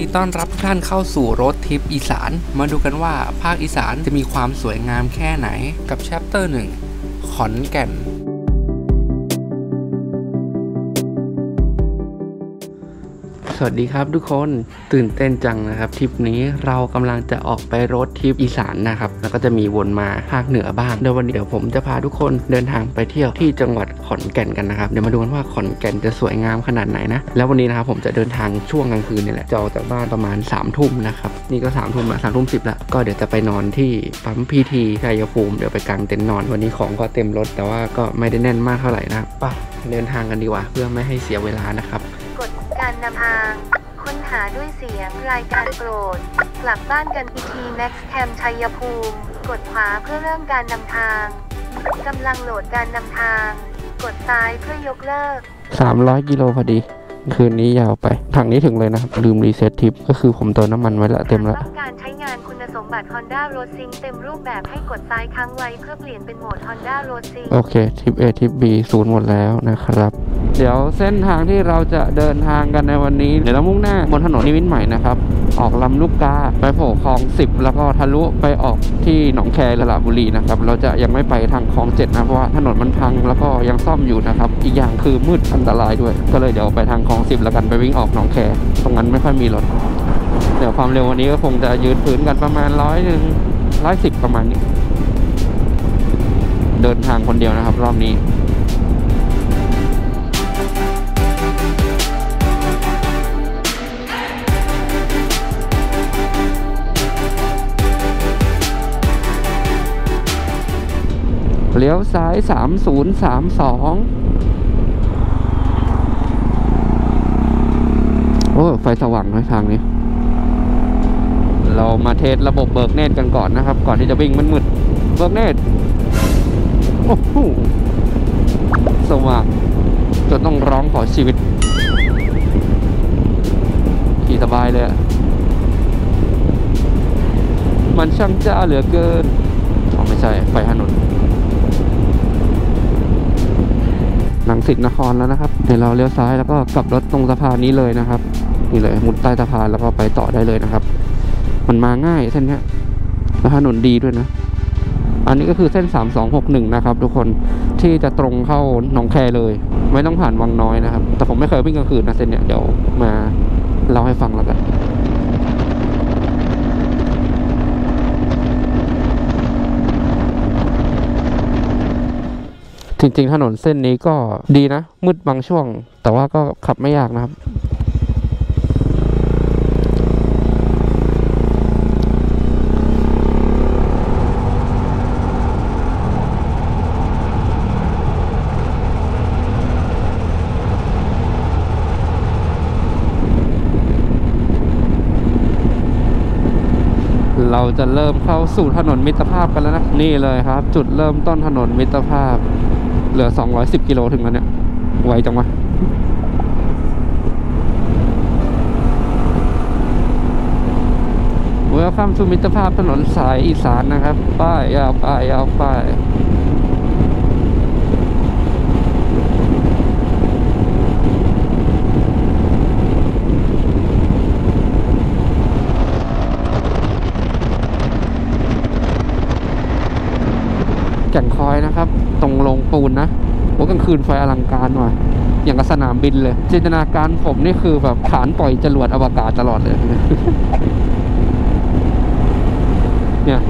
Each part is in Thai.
ต้อนรับทุกท่านเข้าสู่รถทริปอีสานมาดูกันว่าภาคอีสานจะมีความสวยงามแค่ไหนกับแชปเตอร์ 1 ขอนแก่นสวัสดีครับทุกคนตื่นเต้นจังนะครับทริปนี้เรากำลังจะออกไปรถทริปอีสานนะครับแล้วก็จะมีวนมาภาคเหนือบ้างเดี๋ยววันนี้ผมจะพาทุกคนเดินทางไปเที่ยวที่จังหวัดขอนแก่นกันนะครับเดี๋ยวมาดูกันว่าขอนแก่นจะสวยงามขนาดไหนนะแล้ววันนี้นะครับผมจะเดินทางช่วงกลางคืนนี่แหละจะออกจากบ้านประมาณ3 ทุ่มนะครับนี่ก็3 ทุ่มละ3 ทุ่ม 10ละก็เดี๋ยวจะไปนอนที่ปั๊มพีทีชัยภูมิเดี๋ยวไปกางเต็นท์นอนวันนี้ของก็เต็มรถแต่ว่าก็ไม่ได้แน่นมากเท่าไหร่นะป่ะเดินทางกันดีกว่าเพื่อไม่ให้เสียเวลานะครับกดการนำทางค้นหาด้วยเสียงรายการโปรดกลับบ้านกัน PT Max Cam ชัยภูมิกดขวาเพื่อเริ่มการนำทางกำลังโหลดการนำทางกดซ้ายเพื่อยกเลิก 300 กิโลพอดีคืนนี้ยาวไปทางนี้ถึงเลยนะครับลืมรีเซ็ตทริปก็คือผมเติมน้ำมันไว้ละเต็มแล้วต้องการใช้งานคุณสมบัติ Honda Road Sync เต็มรูปแบบให้กดซ้ายค้างไว้เพื่อเปลี่ยนเป็นโหมด Honda Road Sync โอเคทริป A ทริป B ศูนย์หมดแล้วนะครับเดี๋ยวเส้นทางที่เราจะเดินทางกันในวันนี้เดี๋ยวเรามุ่งหน้าบนถนนนิมิตรใหม่นะครับออกลำลูกกาไปโผล่คลอง10แล้วก็ทะลุไปออกที่หนองแคสระบุรีนะครับเราจะยังไม่ไปทางคลอง7นะเพราะว่าถนนมันพังแล้วก็ยังซ่อมอยู่นะครับอีกอย่างคือมืดอันตรายด้วยก็เลยเดี๋ยวไปทางคลอง10แล้วกันไปวิ่งออกหนองแคตรงนั้นไม่ค่อยมีรถเดี๋ยวความเร็ววันนี้ก็คงจะยืนพื้นกันประมาณ110ประมาณนี้เดินทางคนเดียวนะครับรอบนี้เลี้ยวซ้าย3032โอ้ไฟสว่างนะทางนี้เรามาเทสระบบเบิกเนตรกันก่อนนะครับก่อนที่จะวิ่งมืดๆเบิกเนตรโอ้โหสว่างจนต้องร้องขอชีวิตขี่สบายเลยมันช่างจ้าเหลือเกินไม่ใช่ไฟถนนรังสิตนครแล้วนะครับเดี๋ยวเราเลี้ยวซ้ายแล้วก็กลับรถตรงสะพานนี้เลยนะครับนี่เลยมุดใต้สะพานแล้วก็ไปต่อได้เลยนะครับมันมาง่ายเส้นนี้แล้วถนนดีด้วยนะอันนี้ก็คือเส้น3261นะครับทุกคนที่จะตรงเข้าหนองแคเลยไม่ต้องผ่านวังน้อยนะครับแต่ผมไม่เคยวิ่งกลางคืนนะเส้นเนี้ยเดี๋ยวมาเล่าให้ฟังแล้วกันจริงๆถนนเส้นนี้ก็ดีนะมืดบางช่วงแต่ว่าก็ขับไม่ยากนะครับเราจะเริ่มเข้าสู่ถนนมิตรภาพกันแล้วนะนี่เลยครับจุดเริ่มต้นถนนมิตรภาพเหลือ210 กิโลถึงแล้วเนี่ยไวจังวะเมื่อข้ามสู่มิตรภาพถนนสายอีสานนะครับป้ายยาวป้ายยาวป้ายแก่งคอยนะครับตรงลงปูนนะโอ้กลางคืนไฟอลังการหน่อยอย่างกับสนามบินเลยจินตนาการผมนี่คือแบบฐานปล่อยจรวดอวกาศตลอดเลยเนี่ย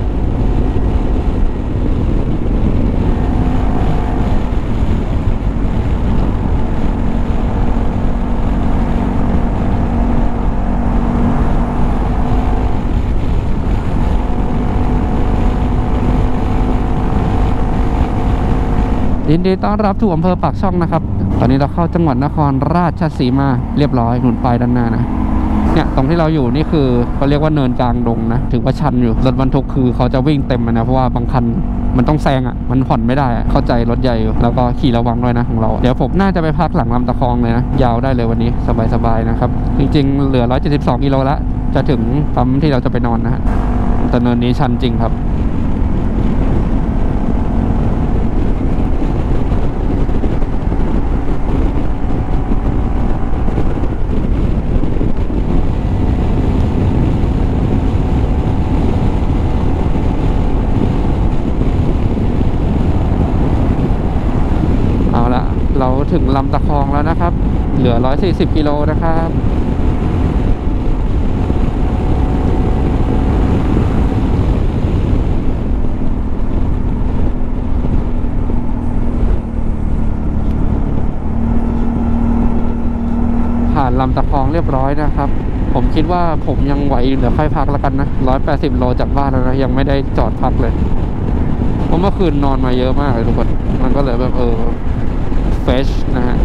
ยินดีต้อนรับสู่อำเภอปากช่องนะครับตอนนี้เราเข้าจังหวัดนครราชสีมาเรียบร้อยหนุนปลายด้านหน้านะเนี่ยตรงที่เราอยู่นี่คือเขาเรียกว่าเนินกลางดงนะถือว่าชันอยู่รถบรรทุกคือเขาจะวิ่งเต็มนะเพราะว่าบางคันมันต้องแซงอ่ะมันผ่อนไม่ได้เข้าใจรถใหญ่อยู่แล้วก็ขี่ระวังด้วยนะของเราเดี๋ยวผมน่าจะไปพักหลังลำตะคองเลยนะยาวได้เลยวันนี้สบายๆนะครับจริงๆเหลือ172 กิโลละจะถึงปั๊มที่เราจะไปนอนนะฮะแต่เนินนี้ชันจริงครับ นถึงลำตะคองแล้วนะครับเหลือ140กิโลนะครับผ่านลำตะคองเรียบร้อยนะครับผมคิดว่าผมยังไหวเดี๋ยวค่อยพักแล้วกันนะ180โลจากบ้านแล้วนะยังไม่ได้จอดพักเลยเพราะเมื่อคืนนอนมาเยอะมากเลยทุกคนมันก็เลยแบบเฟรชนะฮะ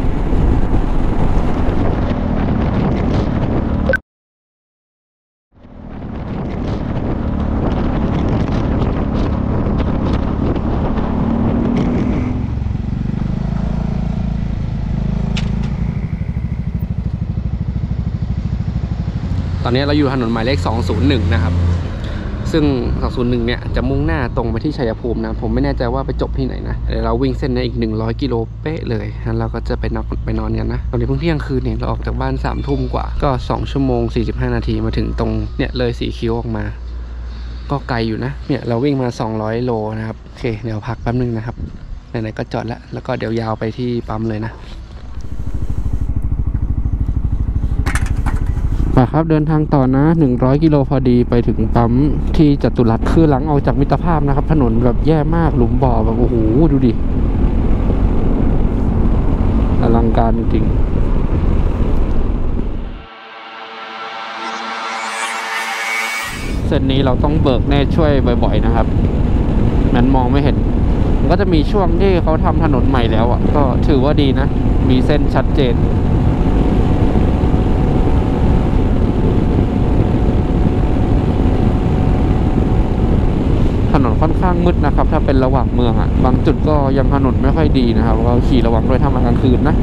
ตอนนี้เราอยู่ถนนหมายเลข201นะครับซึ่ง201เนี่ยจะมุ่งหน้าตรงไปที่ชัยภูมินะผมไม่แน่ใจว่าไปจบที่ไหนนะเดี๋ยวเราวิ่งเส้นนี้อีก100กิโลเป๊ะเลยแล้วเราก็จะไปนอนกันนะตอนนี้เพิ่งเที่ยงคืนเนี่ยเราออกจากบ้าน3 ทุ่มกว่าก็2ชั่วโมง45นาทีมาถึงตรงเนี่ยเลยสีคิ้วออกมาก็ไกลอยู่นะเนี่ยเราวิ่งมา200โลนะครับโอเคเดี๋ยวพักแป๊บนึงนะครับไหนๆก็จอดแล้วก็เดี๋ยวยาวไปที่ปั๊มเลยนะมาครับเดินทางต่อนะ100กิโลพอดีไปถึงปั๊มที่จตุรัสคือหลังออกจากมิตรภาพนะครับถนนแบบแย่มากหลุมบ่อแบบโอ้โหดูดิอลังการจริงเส้นนี้เราต้องเบิกเนตช่วยบ่อยๆนะครับนั้นมองไม่เห็นก็จะมีช่วงที่เขาทำถนนใหม่แล้วอ่ะก็ถือว่าดีนะมีเส้นชัดเจนถนนค่อนข้างมืดนะครับถ้าเป็นระหว่างเมืองอ่ะบางจุดก็ยังถนนไม่ค่อยดีนะครับก็ขี่ระวังด้วยถ้ามากลางคืนนะ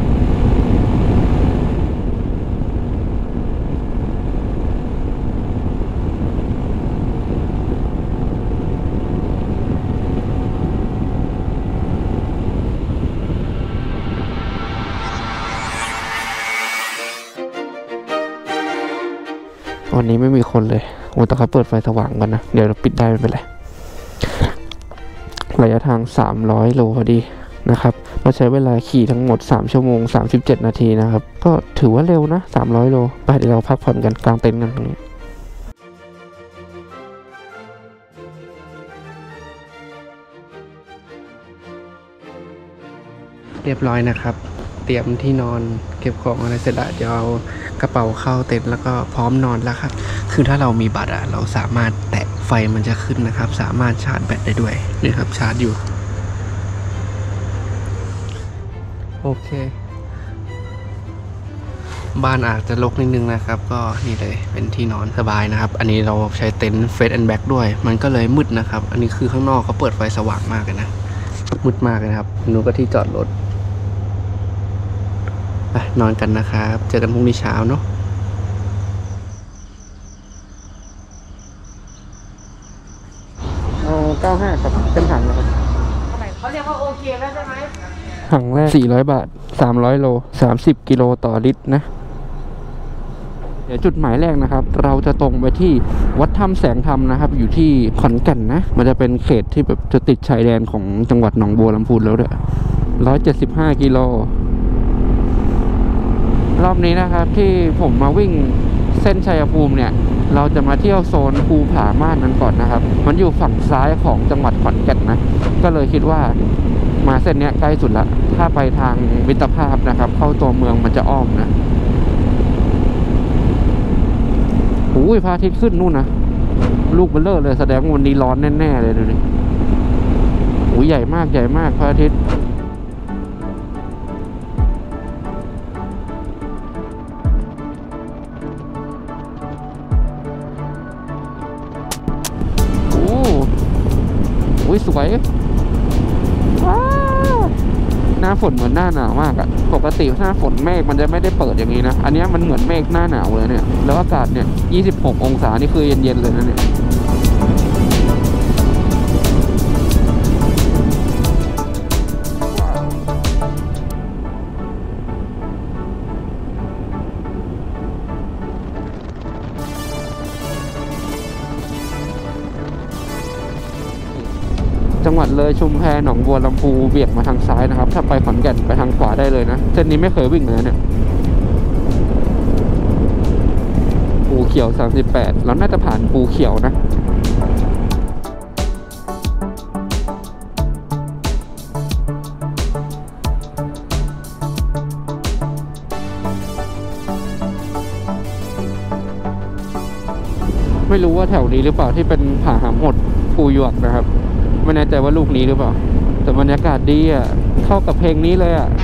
วันนี้ไม่มีคนเลยโอ้แต่เขาเปิดไฟสว่างกันนะเดี๋ยวเราปิดได้ไม่เป็นไรระยะทาง300โลพอดีนะครับเราใช้เวลาขี่ทั้งหมด3ชั่วโมง37นาทีนะครับก็ถือว่าเร็วนะ300โลไปเดี๋ยวเราพักผ่อนกันกลางเต็นท์กันตรงนี้เรียบร้อยนะครับเตรียมที่นอนเก็บของอะไรเสร็จแล้วเดี๋ยวเอากระเป๋าเข้าเต็นท์แล้วก็พร้อมนอนแล้วครับคือถ้าเรามีบัตรเราสามารถแตะไฟมันจะขึ้นนะครับสามารถชาร์จแบตได้ด้วยนี่ครับชาร์จอยู่โอเคบ้านอาจจะรกนิดนึงนะครับก็นี่เลยเป็นที่นอนสบายนะครับอันนี้เราใช้เต็นท์เฟสแอนด์แบ็กด้วยมันก็เลยมืดนะครับอันนี้คือข้างนอกเขาเปิดไฟสว่างมากเลยนะมืดมากเลยครับนู้นก็ที่จอดรถไปนอนกันนะครับเจอกันพรุ่งนี้เช้าเนาะ95ครับเป็นถังนะครับเขาเรียกว่าโอเคแล้วใช่ไหมถังแรก400 บาท300โล30กิโลต่อลิตรนะเดี๋ยวจุดหมายแรกนะครับเราจะตรงไปที่วัดถ้ำแสงธรรมนะครับอยู่ที่ขอนแก่นนะมันจะเป็นเขตที่แบบจะติดชายแดนของจังหวัดหนองบัวลำพูแล้วด้วย175กิโลรอบนี้นะครับที่ผมมาวิ่งเส้นชัยภูมิเนี่ยเราจะมาเที่ยวโซนภูผาม่านนั้นก่อนนะครับมันอยู่ฝั่งซ้ายของจังหวัดขอนแก่นนะก็เลยคิดว่ามาเส้นนี้ใกล้สุดละถ้าไปทางมิตรภาพนะครับเข้าตัวเมืองมันจะอ้อมนะโอ้ยพระอาทิตย์ขึ้นนู่นนะลูกเบลเลอร์เลยแสดงวันนี้ร้อนแน่ๆเลยดูดิโอ้ยใหญ่มากพระอาทิตย์สวยหน้าฝนเหมือนหน้าหนาวมากอะปกติหน้าฝนเมฆมันจะไม่ได้เปิดอย่างนี้นะอันนี้มันเหมือนเมฆหน้าหนาวเลยเนี่ยแล้วอากาศเนี่ย26องศานี่คือเย็นๆเลยนะเนี่ยจังหวัดวัดเลยชุมแพหนองบัวลำพูเบี่ยงมาทางซ้ายนะครับถ้าไปขอนแก่นไปทางขวาได้เลยนะเส้นนี้ไม่เคยวิ่งเลยเนี่ยภูเขียว38เราน่าจะผ่านภูเขียวนะไม่รู้ว่าแถวนี้หรือเปล่าที่เป็นผาหามหดภูหยวกนะครับไม่แน่ใจว่าลูกนี้หรือเปล่าแต่บรรยากาศดีอ่ะเข้ากับเพลงนี้เลยอ่ะ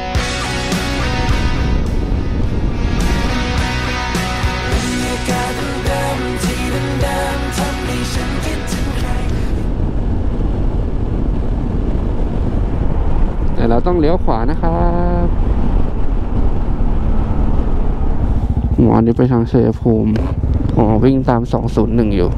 แต่เราต้องเลี้ยวขวานะครับวันนี้ไปทางชัยภูมิวิ่งตาม201อยู่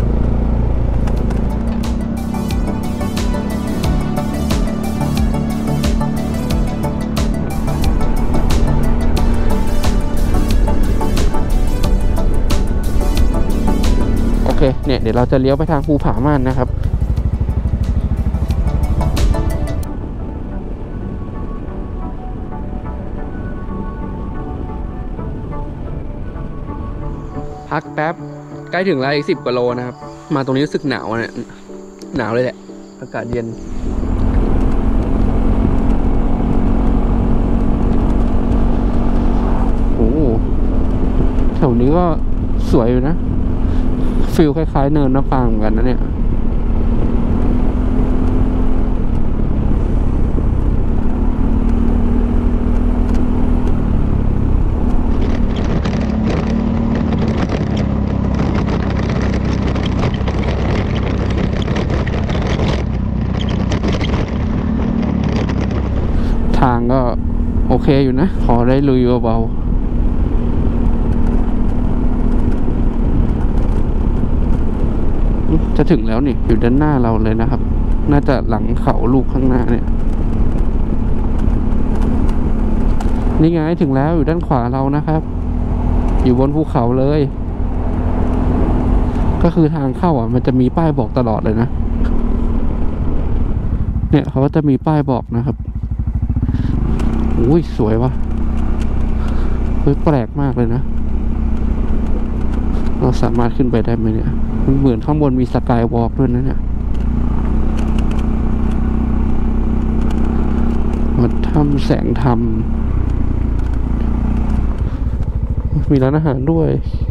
โอเคเนี่ยเดี๋ยวเราจะเลี้ยวไปทางภูผาม่านนะครับพักแป๊บใกล้ถึงแล้วอีก10 กว่าโลนะครับมาตรงนี้รู้สึกหนาวเนี่ยหนาวเลยแหละอากาศเย็นโอ้แถวนี้ก็สวยอยู่นะฟิลคล้ายๆเนินน้ำปางเหมือนกันนะเนี่ยทางก็โอเคอยู่นะพอได้ลุยเบาๆจะถึงแล้วนี่อยู่ด้านหน้าเราเลยนะครับน่าจะหลังเขาลูกข้างหน้าเนี่ยนี่ไงถึงแล้วอยู่ด้านขวาเรานะครับอยู่บนภูเขาเลยก็คือทางเข้าอ่ะมันจะมีป้ายบอกตลอดเลยนะเนี่ยเขาก็จะมีป้ายบอกนะครับอุ้ยสวยวะเฮ้ยแปลกมากเลยนะเราสามารถขึ้นไปได้ไหมเนี่ยมันเหมือนข้างบนมีสกายวอล์กด้วยนะเนี่ยวัดถ้ำแสงธรรมมีร้านอาหารด้วย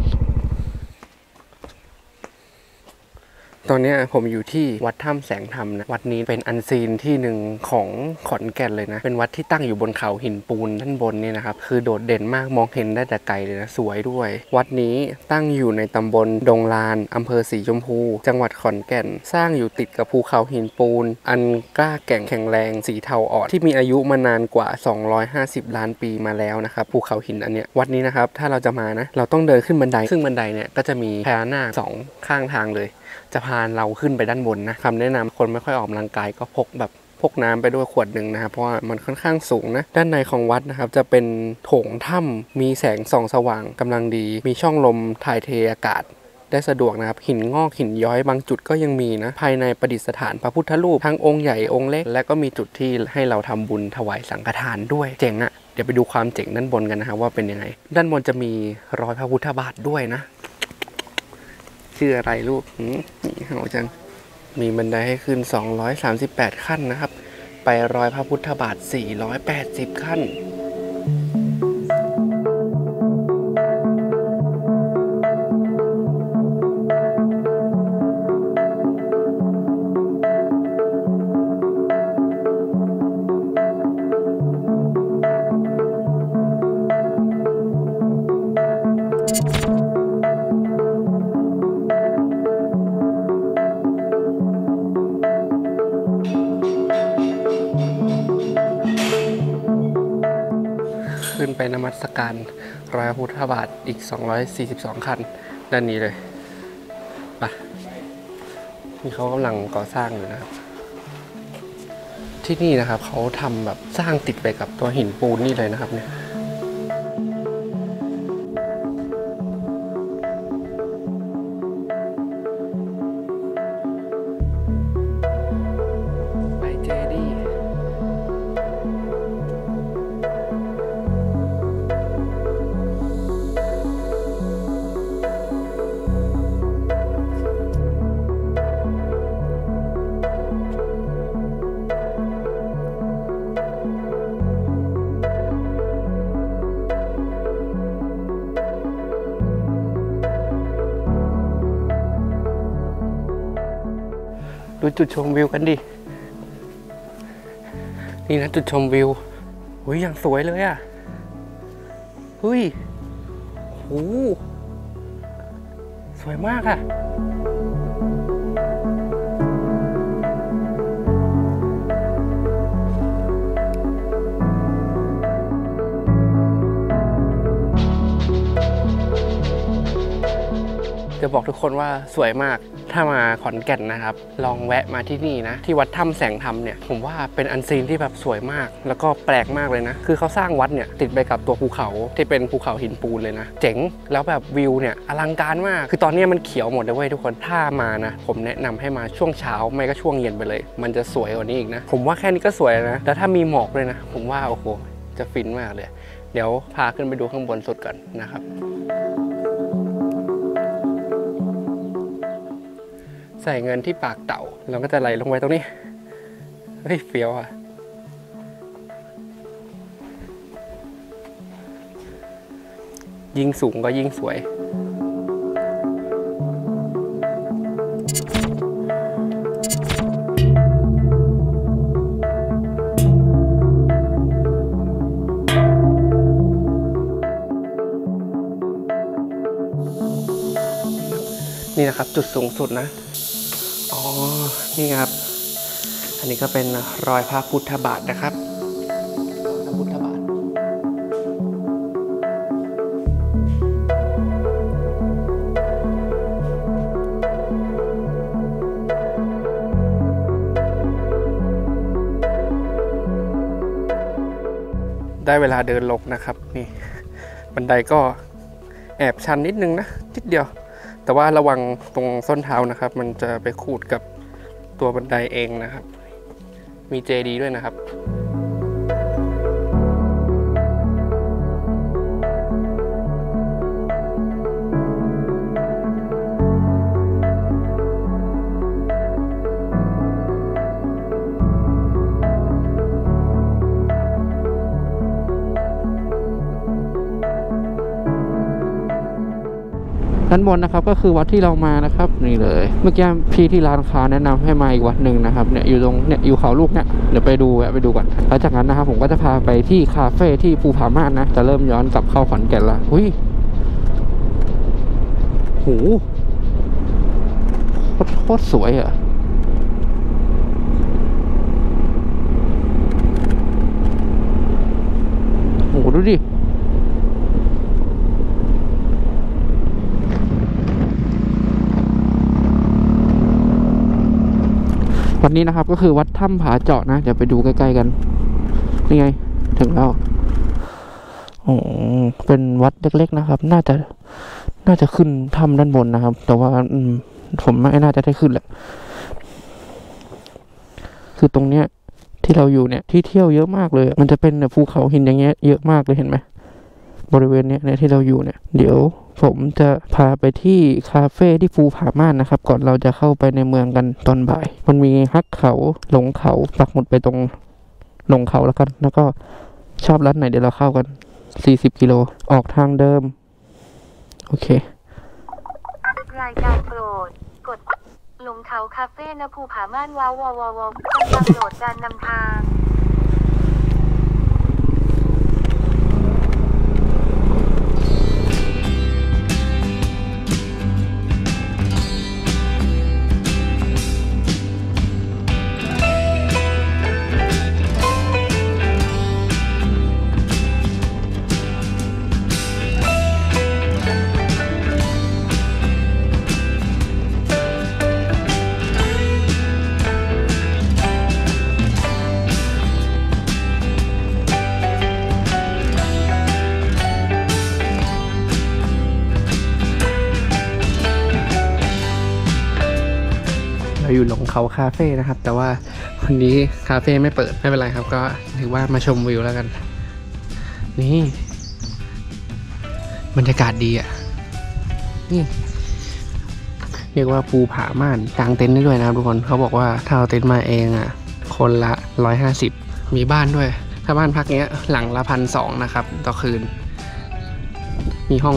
ตอนนี้ผมอยู่ที่วัดถ้ำแสงธรรมนะวัดนี้เป็นอันซีนที่หนึ่งของขอนแก่นเลยนะเป็นวัดที่ตั้งอยู่บนเขาหินปูนด้านบนนี่นะครับคือโดดเด่นมากมองเห็นได้แต่ไกลเลยนะสวยด้วยวัดนี้ตั้งอยู่ในตำบลดงลานอำเภอสีชมพูจังหวัดขอนแก่นสร้างอยู่ติดกับภูเขาหินปูนอันกล้าแก่งแข็งแรงสีเทาอ่อนที่มีอายุมานานกว่า250 ล้านปีมาแล้วนะครับภูเขาหินอันเนี้ยวัดนี้นะครับถ้าเราจะมานะเราต้องเดินขึ้นบันไดซึ่งบันไดเนี่ยก็จะมีพญานาค2 ข้างทางเลยจะพาเราขึ้นไปด้านบนนะคำแนะนำคนไม่ค่อยออกกำลังกายก็พกน้ำไปด้วยขวดหนึ่งนะครับเพราะว่ามันค่อนข้างสูงนะด้านในของวัดนะครับจะเป็นโถงถ้ำมีแสงส่องสว่างกำลังดีมีช่องลมถ่ายเทอากาศได้สะดวกนะครับหินงอกหินย้อยบางจุดก็ยังมีนะภายในประดิษฐานพระพุทธรูปทั้งองค์ใหญ่องค์เล็กและก็มีจุดที่ให้เราทำบุญถวายสังฆทานด้วยเจ๋งอะเดี๋ยวไปดูความเจ๋งด้านบนกันนะครับว่าเป็นยังไงด้านบนจะมีรอยพระพุทธบาทด้วยนะชื่ออะไรลูกนี่เห่าจังมีบันไดให้ขึ้น238 ขั้นนะครับไปรอยพระพุทธบาท480 ขั้นขึ้นไปนมัสการรอยพระพุทธบาทอีก242 ขั้นด้านนี้เลยไปนี่เขากำลังก่อสร้างอยู่นะครับที่นี่นะครับเขาทำแบบสร้างติดไปกับตัวหินปูนนี่เลยนะครับเนี่ยดูจุดชมวิวกันดินี่นะจุดชมวิวอุ้ยอย่างสวยเลยอ่ะเฮ้ยโหสวยมากอ่ะจะบอกทุกคนว่าสวยมากถ้ามาขอนแก่นนะครับลองแวะมาที่นี่นะที่วัดถ้ำแสงธรรมเนี่ยผมว่าเป็นอันซีนที่แบบสวยมากแล้วก็แปลกมากเลยนะคือเขาสร้างวัดเนี่ยติดไปกับตัวภูเขาที่เป็นภูเขาหินปูนเลยนะเจ๋งแล้วแบบวิวเนี่ยอลังการมากคือตอนนี้มันเขียวหมดเลยเว้ยทุกคนถ้ามานะผมแนะนำให้มาช่วงเช้าไม่ก็ช่วงเย็นไปเลยมันจะสวยกว่านี้อีกนะผมว่าแค่นี้ก็สวยนะแล้วถ้ามีหมอกเลยนะผมว่าโอ้โหจะฟินมากเลยเดี๋ยวพาขึ้นไปดูข้างบนสุดก่อนนะครับใส่เงินที่ปากเต่าเราก็จะไหลลงไปตรงนี้เฮ้ยเฟี้ยวอ่ะยิ่งสูงก็ยิ่งสวยนี่นะครับจุดสูงสุดนะอ๋อนี่ครับอันนี้ก็เป็นรอยพระพุทธบาทนะครับพระพุทธบาทได้เวลาเดินลงนะครับนี่บันไดก็แอบชันนิดนึงนะนิดเดียวแต่ว่าระวังตรงส้นเท้านะครับมันจะไปขูดกับตัวบันไดเองนะครับมีเจดีย์ด้วยนะครับด้านบนนะครับก็คือวัดที่เรามานะครับนี่เลยเมื่อกี้พี่ที่ร้านค้าแนะนำให้มาอีกวัดหนึ่งนะครับเนี่ยอยู่ตรงเนี่ยอยู่เขาลูกเนี่ยเดี๋ยวไปดูก่อนแล้วจากนั้นนะครับผมก็จะพาไปที่คาเฟ่ที่ภูผาม่านนะจะเริ่มย้อนกลับเข้าขอนแก่นละหุ้ยโหโคตรสวยอ่ะโหดูดิวัดนี้นะครับก็คือวัดถ้ำผาเจาะนะเดี๋ยวไปดูใกล้ๆกันนี่ไงถึงแล้วอ๋อเป็นวัดเล็กๆนะครับน่าจะขึ้นถ้ำด้านบนนะครับแต่ว่าผมไม่น่าจะได้ขึ้นแหละคือตรงเนี้ยที่เราอยู่เนี่ยที่เที่ยวเยอะมากเลยมันจะเป็นภูเขาหินอย่างเงี้ยเยอะมากเลยเห็นไหมบริเวณเนี้ยที่เราอยู่เนี่ยเดี๋ยวผมจะพาไปที่คาเฟ่ที่ภูผาม่านนะครับก่อนเราจะเข้าไปในเมืองกันตอนบ่ายมันมีฮักเขาหลงเขาปักหมุดไปตรงหลงเขาแล้วกันแล้วก็ชอบร้านไหนเดี๋ยวเราเข้ากัน40 กิโลออกทางเดิมโอเครายการโปรดกดหลงเขาคาเฟ่ณภูผาม่านว้าวกำลังโหลดการนำทางเราอยู่หลงเขาคาเฟ่นะครับแต่ว่าวันนี้คาเฟ่ไม่เปิดไม่เป็นไรครับก็ถือว่ามาชมวิวแล้วกันนี่บรรยากาศดีอ่ะนี่เรียกว่าภูผาม่านกางเต็นท์ได้ด้วยนะครับทุกคนเขาบอกว่าถ้าเอาเต็นท์มาเองอ่ะคนละ150มีบ้านด้วยถ้าบ้านพักเนี้ยหลังละ1,200นะครับต่อคืนมีห้อง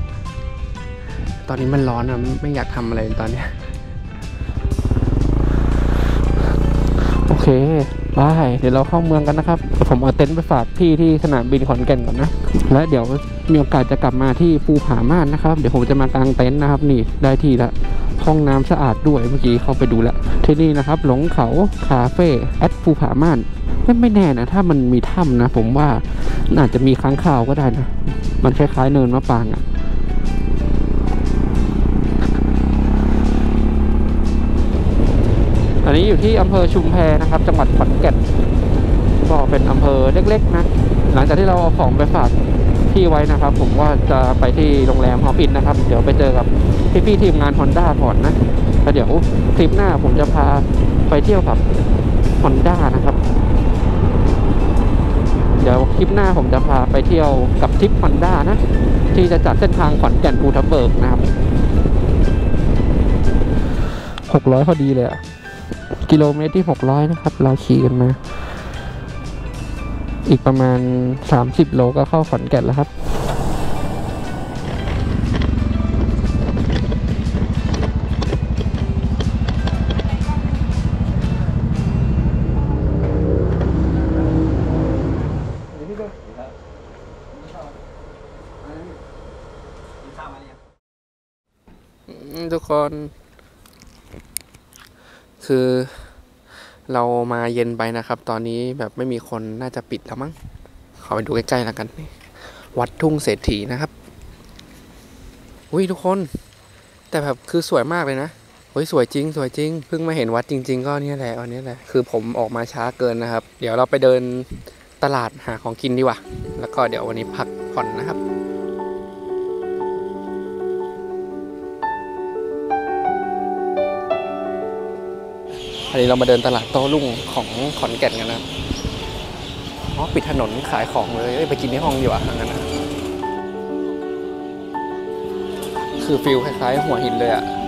น้ำตอนนี้มันร้อนอ่ะไม่อยากทำอะไรตอนนี้ไปเดี๋ยวเราเข้าเมืองกันนะครับผมเอาเต็นท์ไปฝากพี่ที่สนามบินขอนแก่นก่อนนะและเดี๋ยวมีโอกาสจะกลับมาที่ภูผาม่านนะครับเดี๋ยวผมจะมากางเต็นท์นะครับนี่ได้ที่ละห้องน้ำสะอาดด้วยเมื่อกี้เข้าไปดูแล้วที่นี่นะครับหลงเขาคาเฟ่ภูผาม่านไม่แน่นะถ้ามันมีถ้ำนะผมว่าอาจจะมีค้างคาวก็ได้นะมันคล้ายๆเนินมะปรางอะอันนี้อยู่ที่อำเภอชุมแพนะครับจังหวัดขอนแก่นก็เป็นอำเภอเล็กๆนะหลังจากที่เราเอาของไปฝากพี่ไว้นะครับผมว่าจะไปที่โรงแรมฮอปอินนะครับเดี๋ยวไปเจอกับพี่ๆทีมงาน Honda ก่อนนะแล้วเดี๋ยวคลิปหน้าผมจะพาไปเที่ยวกับ Honda นะครับเดี๋ยวคลิปหน้าผมจะพาไปเที่ยวกับทริป Honda นะที่จะจัดเส้นทางขอนแก่นภูทับเบิกนะครับ600พอดีเลยอะกิโลเมตรที่600นะครับเราขี่กันมาอีกประมาณ30โลก็เข้าขอนแก่นแล้วครับทุกคนคือเรามาเย็นไปนะครับตอนนี้แบบไม่มีคนน่าจะปิดแล้วมั้งขอไปดูใกล้ๆแล้วกันวัดทุ่งเศรษฐีนะครับอุ้ยทุกคนแต่แบบคือสวยมากเลยนะโอ้ยสวยจริงเพิ่งมาเห็นวัดจริงๆก็เนี่ยแหละอันนี้แหละคือผมออกมาช้าเกินนะครับเดี๋ยวเราไปเดินตลาดหาของกินดีกว่าแล้วก็เดี๋ยววันนี้พักผ่อนนะครับอันนี้เรามาเดินตลาดโต้รุ่งของขอนแก่นกันนะอ๋อปิดถนนขายของเลยไปกินที่ห้องดีกว่าทางนั้นนะคือฟิลคล้ายๆหัวหินเลยอะ